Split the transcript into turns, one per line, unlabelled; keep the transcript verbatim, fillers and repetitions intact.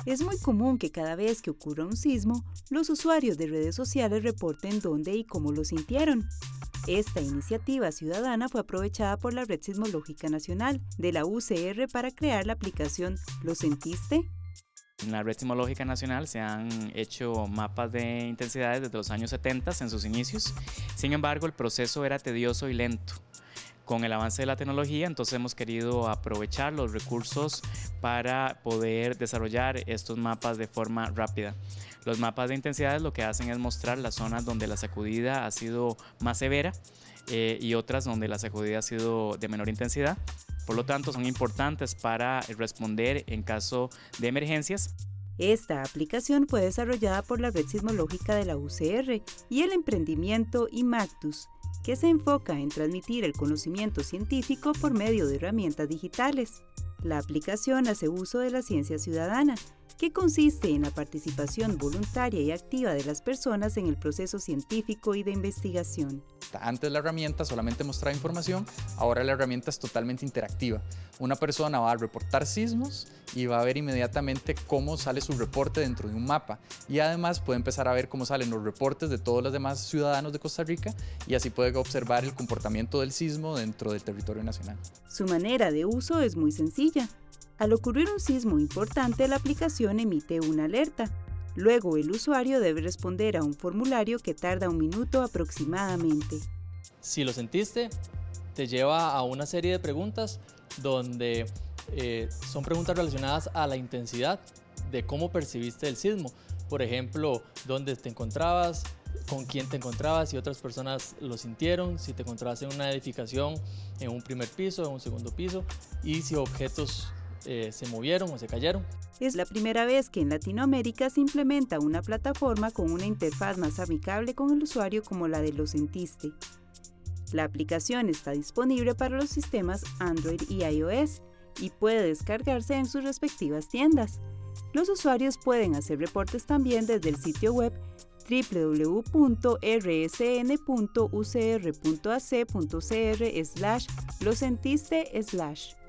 Es muy común que cada vez que ocurra un sismo, los usuarios de redes sociales reporten dónde y cómo lo sintieron. Esta iniciativa ciudadana fue aprovechada por la Red Sismológica Nacional de la U C R para crear la aplicación ¿Lo sentiste?
En la Red Sismológica Nacional se han hecho mapas de intensidades desde los años setenta en sus inicios. Sin embargo, el proceso era tedioso y lento. Con el avance de la tecnología, entonces hemos querido aprovechar los recursos para poder desarrollar estos mapas de forma rápida. Los mapas de intensidades lo que hacen es mostrar las zonas donde la sacudida ha sido más severa eh, y otras donde la sacudida ha sido de menor intensidad. Por lo tanto, son importantes para responder en caso de emergencias.
Esta aplicación fue desarrollada por la Red Sismológica de la U C R y el emprendimiento Imactus, que se enfoca en transmitir el conocimiento científico por medio de herramientas digitales. La aplicación hace uso de la ciencia ciudadana, que consiste en la participación voluntaria y activa de las personas en el proceso científico y de investigación.
Antes la herramienta solamente mostraba información, ahora la herramienta es totalmente interactiva. Una persona va a reportar sismos y va a ver inmediatamente cómo sale su reporte dentro de un mapa. Y además puede empezar a ver cómo salen los reportes de todos los demás ciudadanos de Costa Rica y así puede observar el comportamiento del sismo dentro del territorio nacional.
Su manera de uso es muy sencilla. Al ocurrir un sismo importante, la aplicación emite una alerta. Luego, el usuario debe responder a un formulario que tarda un minuto aproximadamente.
Si lo sentiste, te lleva a una serie de preguntas donde eh, son preguntas relacionadas a la intensidad de cómo percibiste el sismo. Por ejemplo, dónde te encontrabas, con quién te encontrabas, si otras personas lo sintieron, si te encontrabas en una edificación, en un primer piso, en un segundo piso, y si objetos Eh, se movieron o se cayeron.
Es la primera vez que en Latinoamérica se implementa una plataforma con una interfaz más amigable con el usuario como la de Lo sentiste. La aplicación está disponible para los sistemas Android y iOS y puede descargarse en sus respectivas tiendas. Los usuarios pueden hacer reportes también desde el sitio web doble u doble u doble u punto r s n punto u c r punto a c punto c r slash lo sentiste slash